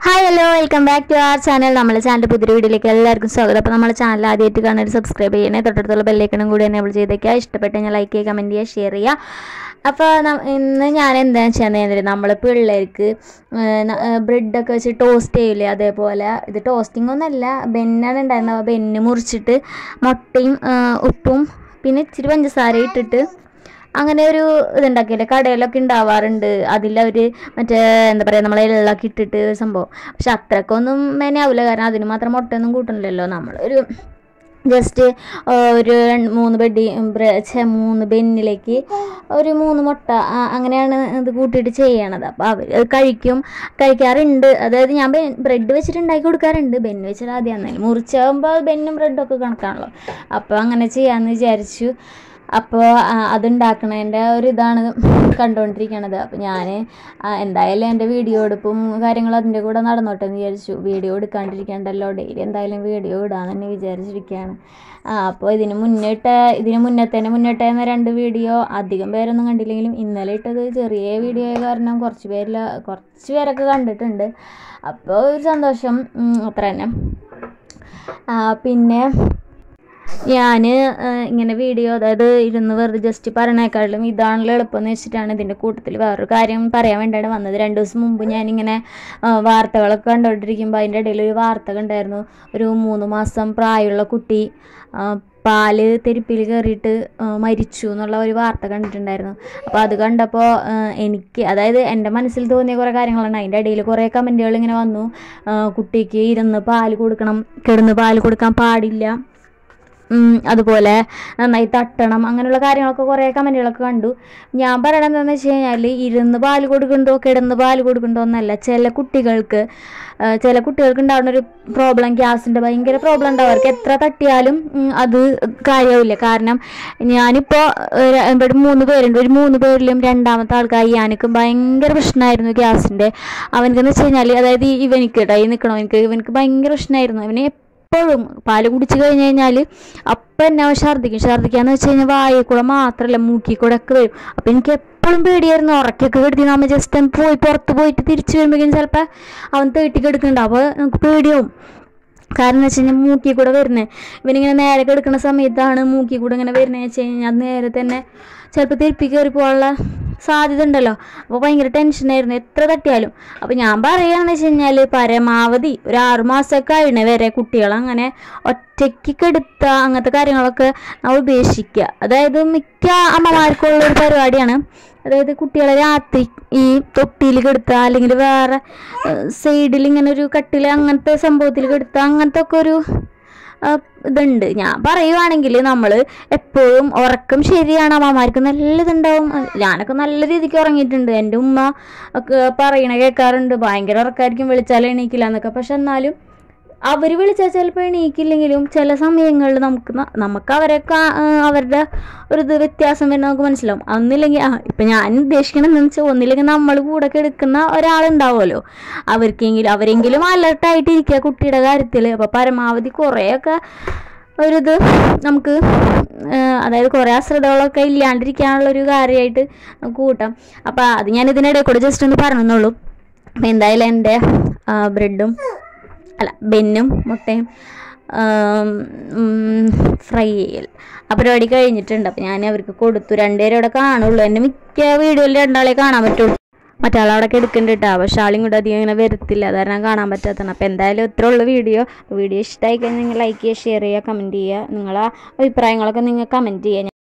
Hi hello welcome back to our channel. നമ്മുടെ channel പുതിയ വീഡിയോയിലേക്ക് എല്ലാവർക്കും സ്വാഗതം. അപ്പോൾ നമ്മുടെ ചാനൽ ആദ്യമായിട്ട് കാണാൻ സബ്സ്ക്രൈബ് ചെയ്യണേ, തൊട്ടടുത്തുള്ള ബെല്ലൈക്കണും കൂടി എനേബിൾ ചെയ്തേക്കുക. ഇഷ്ടപ്പെട്ട് ഞാൻ ലൈക്ക് ചെയ്യുക, കമൻറ്റ് ചെയ്യുക, ഷെയർ ചെയ്യുക. അപ്പോൾ ഇന്ന് ഞാൻ എന്താണെന്ന് വെച്ചാൽ നമ്മൾ പിള്ളേർക്ക് ബ്രെഡൊക്കെ വെച്ച് ടോസ്റ്റ് ചെയ്യില്ലേ, അതേപോലെ ഇത് ടോസ്റ്റിംഗ് ഒന്നുമല്ല, ബെന്നാണ് ഉണ്ടായിരുന്നത്. അപ്പോൾ ബെന്ന് മുറിച്ചിട്ട് മുട്ടയും ഉപ്പും പിന്നെ ഇച്ചിരി പഞ്ചസാര ഇട്ടിട്ട് അങ്ങനെ ഒരു ഇതുണ്ടാക്കിയില്ലേ, കടയിലൊക്കെ ഉണ്ടാവാറുണ്ട്. അതിലവർ മറ്റേ എന്താ പറയുക, നമ്മളെ എള്ളൊക്കെ ഇട്ടിട്ട് സംഭവം. പക്ഷെ അത്രക്കൊന്നും മെനയാവില്ല, കാരണം അതിന് മാത്രം മുട്ടയൊന്നും കൂട്ടണില്ലല്ലോ. നമ്മളൊരു ജസ്റ്റ് ഒരു 3 ബെന്നിലേക്ക് ഒരു 3 മുട്ട അങ്ങനെയാണ് ഇത് കൂട്ടിയിട്ട് ചെയ്യണത്. അപ്പോൾ അവർ കഴിക്കാറുണ്ട്. അതായത് ഞാൻ ബ്രെഡ് വെച്ചിട്ട് ഉണ്ടാക്കി കൊടുക്കാറുണ്ട്. ബെന്ന് വെച്ചിട്ട് ആദ്യം എന്നാലും മുറിച്ചാകുമ്പോൾ ബെന്നും ബ്രെഡൊക്കെ കണക്കാണല്ലോ. അപ്പോൾ അങ്ങനെ ചെയ്യാമെന്ന് വിചാരിച്ചു. അപ്പോൾ അതുണ്ടാക്കണതിൻ്റെ ഒരു ഇതാണ് കണ്ടുകൊണ്ടിരിക്കണത്. അപ്പോൾ ഞാൻ എന്തായാലും എൻ്റെ വീഡിയോ എടുപ്പും കാര്യങ്ങളും അതിൻ്റെ കൂടെ നടന്നോട്ടെ എന്ന് വിചാരിച്ചു. വീഡിയോ എടുക്കാണ്ടിരിക്കണ്ടല്ലോ, ഡെയിലി എന്തായാലും വീഡിയോ ഇടാന്ന് തന്നെ വിചാരിച്ചിരിക്കുകയാണ്. അപ്പോൾ ഇതിന് മുന്നിട്ട 2 വീഡിയോ അധികം പേരൊന്നും കണ്ടില്ലെങ്കിലും ഇന്നലെ ഇട്ടത് ചെറിയ വീഡിയോ ആയ കാരണം കുറച്ച് പേരൊക്കെ കണ്ടിട്ടുണ്ട്. അപ്പോൾ ഒരു സന്തോഷം, അത്ര തന്നെ. പിന്നെ ഞാൻ ഇങ്ങനെ വീഡിയോ അതായത് ഇരുന്ന് വെറുതെ ജസ്റ്റ് പറയണേക്കാളും ഇതാണല്ലോ എളുപ്പമെന്ന് വെച്ചിട്ടാണ് ഇതിൻ്റെ കൂട്ടത്തിൽ വേറൊരു കാര്യം പറയാൻ വേണ്ടിയാണ് വന്നത്. 2 ദിവസം മുമ്പ് ഞാനിങ്ങനെ വാർത്തകളൊക്കെ കണ്ടുകൊണ്ടിരിക്കുമ്പോൾ അതിൻ്റെ ഇടയിൽ ഒരു വാർത്ത കണ്ടായിരുന്നു. ഒരു 3 മാസം പ്രായമുള്ള കുട്ടി പാല് തെരുപ്പിൽ കയറിയിട്ട് മരിച്ചു എന്നുള്ള ഒരു വാർത്ത കണ്ടിട്ടുണ്ടായിരുന്നു. അപ്പോൾ അത് കണ്ടപ്പോൾ എനിക്ക് അതായത് എൻ്റെ മനസ്സിൽ തോന്നിയ കുറേ കാര്യങ്ങളാണ്. അതിൻ്റെ ഇടയിൽ കുറേ കമൻറ്റുകൾ ഇങ്ങനെ വന്നു. കുട്ടിക്ക് ഇരുന്ന് പാല് കൊടുക്കണം, കിടന്ന് പാല് കൊടുക്കാൻ പാടില്ല, അതുപോലെ നന്നായി തട്ടണം, അങ്ങനെയുള്ള കാര്യങ്ങളൊക്കെ കുറേ കമൻറ്റുകളൊക്കെ കണ്ടു. ഞാൻ പറയണത് എന്താണെന്ന് വെച്ച് കഴിഞ്ഞാൽ ഇരുന്ന് പാല് കൊടുക്കണ്ടോ കിടന്ന് പാല് കൊടുക്കണ്ടോ എന്നല്ല. ചില കുട്ടികൾക്ക് ഉണ്ടാവുന്ന ഒരു പ്രോബ്ലം, ഗ്യാസിൻ്റെ ഭയങ്കര പ്രോബ്ലം ഉണ്ടാവും. അവർക്ക് എത്ര തട്ടിയാലും അത് കാര്യമില്ല. കാരണം ഞാനിപ്പോൾ ഇവിടെ 3 പേരുണ്ട്. ഒരു 3 പേരിലും രണ്ടാമത്തെ ആൾക്കാർ ഞാനൊക്കെ ഭയങ്കര പ്രശ്നമായിരുന്നു ഗ്യാസിൻ്റെ. അവനക്കെന്ന് വെച്ച് കഴിഞ്ഞാൽ അതായത് ഇവനിക്ക് ഇവനിക്ക് ഭയങ്കര പ്രശ്നമായിരുന്നു. ഇവന് എപ്പോഴും പാല് കുടിച്ച് കഴിഞ്ഞ് കഴിഞ്ഞാൽ അപ്പം എന്നെ ഛർദ്ദിക്കാന്ന് വെച്ച് കഴിഞ്ഞാൽ വായിൽ കൂടെ മാത്രമല്ല മൂക്കിൽ കൂടെ ഒക്കെ വരും. അപ്പം എനിക്ക് എപ്പോഴും പേടിയായിരുന്നു. ഉറക്കൊക്കെ കെടുത്തി നമ്മൾ ജസ്റ്റ് പുറത്ത് പോയിട്ട് തിരിച്ച് വരുമ്പോഴേക്കും ചിലപ്പോൾ അവൻ തേട്ടിക്ക് എടുക്കുന്നുണ്ടാവും. അപ്പോൾ നമുക്ക് പേടിയാവും. കാരണം എന്ന് വെച്ച് കഴിഞ്ഞാൽ മൂക്കിൽ കൂടെ വരുന്നത്, ഇവനിങ്ങനെ നേരെ കിടക്കുന്ന സമയത്താണ് മൂക്കിൽ കൂടെ ഇങ്ങനെ വരുന്നതെന്ന് വെച്ച് കഴിഞ്ഞാൽ അത് നേരെ തന്നെ ചിലപ്പോൾ തിരുപ്പി കയറി പോകാനുള്ള സാധ്യത ഉണ്ടല്ലോ. അപ്പോൾ ഭയങ്കര ടെൻഷനായിരുന്നു എത്ര തട്ടിയാലും. അപ്പോൾ ഞാൻ പറയുകയാണെന്ന് വെച്ച് കഴിഞ്ഞാൽ പരമാവധി ഒരു 6 മാസമൊക്കെ കഴിഞ്ഞ വരെ കുട്ടികളങ്ങനെ ഒറ്റയ്ക്ക് കെടുത്തുക അങ്ങനത്തെ കാര്യങ്ങളൊക്കെ നമ്മൾ ഉപേക്ഷിക്കുക. അതായത് മിക്ക അമ്മമാർക്കുള്ളൊരു പരിപാടിയാണ്. അതായത് കുട്ടികളെ രാത്രി ഈ തൊട്ടിയിൽ കെടുത്തുക, അല്ലെങ്കിൽ വേറെ സൈഡിൽ ഇങ്ങനെ ഒരു കട്ടിൽ അങ്ങനത്തെ സംഭവത്തിൽ കെടുത്തുക, അങ്ങനത്തെ ഒക്കെ ഒരു ഇതുണ്ട്. ഞാൻ പറയുവാണെങ്കിൽ നമ്മൾ എപ്പോഴും ഉറക്കം ശരിയാണ്, അമ്മമാർക്ക് നല്ല ഇതുണ്ടാവും. ഞാനൊക്കെ നല്ല രീതിക്ക് ഉറങ്ങിയിട്ടുണ്ട്. എൻ്റെ ഉമ്മ ഒക്കെ പറയണ കേൾക്കാറുണ്ട്, ഭയങ്കര ഉറക്കമായിരിക്കും, വിളിച്ചാൽ എണീക്കില്ല എന്നൊക്കെ. പക്ഷെ എന്നാലും അവർ വിളിച്ചാൽ ചിലപ്പോൾ എണീക്കില്ലെങ്കിലും ചില സമയങ്ങളിൽ നമുക്ക് അവരുടെ ഒരു ഇത് വ്യത്യാസം വരുന്ന നമുക്ക് മനസ്സിലാവും. ഒന്നില്ലെങ്കിൽ ഇപ്പം ഞാൻ ഉദ്ദേശിക്കണമെന്ന് വെച്ചാൽ ഒന്നില്ലെങ്കിൽ നമ്മൾ കൂടെ എടുക്കുന്ന ഒരാളുണ്ടാവുമല്ലോ, അവരെങ്കിലും അലർട്ടായിട്ടിരിക്കുക കുട്ടിയുടെ കാര്യത്തിൽ. അപ്പോൾ പരമാവധി കുറേയൊക്കെ ഒരിത് നമുക്ക് അതായത് കുറേ അശ്രദ്ധകളൊക്കെ ഇല്ലാണ്ടിരിക്കാനുള്ളൊരു കാര്യമായിട്ട് നമുക്ക് കൂട്ടാം. അപ്പോൾ അത് ഞാൻ ഇതിനിടയിൽ കൂടെ ജസ്റ്റ് ഒന്ന് പറഞ്ഞെന്നുള്ളൂ. അപ്പോൾ എന്തായാലും എൻ്റെ ബെന്നും മുട്ടയും ഫ്രൈ ചെയ്യൽ ആ പരിപാടി കഴിഞ്ഞിട്ടുണ്ട്. അപ്പോൾ ഞാൻ അവർക്ക് കൊടുത്തു. 2 പേരും അവിടെ കാണുള്ളൂ. എൻ്റെ മിക്ക വീഡിയോയിൽ 2 ആളെ കാണാൻ പറ്റുള്ളൂ. മറ്റാളവിടെയൊക്കെ എടുക്കുന്നുണ്ട്. പക്ഷെ ആളും കൂടെ അധികം ഇങ്ങനെ വരത്തില്ല, അതാരണം കാണാൻ പറ്റാത്തതാണ്. അപ്പോൾ എന്തായാലും ഇത്ര ഉള്ള വീഡിയോ ഇഷ്ടമായി കഴിഞ്ഞാൽ നിങ്ങൾ ലൈക്ക് ചെയ്യുക, ഷെയർ ചെയ്യുക, കമൻറ്റ് ചെയ്യുക. നിങ്ങളെ അഭിപ്രായങ്ങളൊക്കെ നിങ്ങൾ കമൻറ്റ് ചെയ്യുക.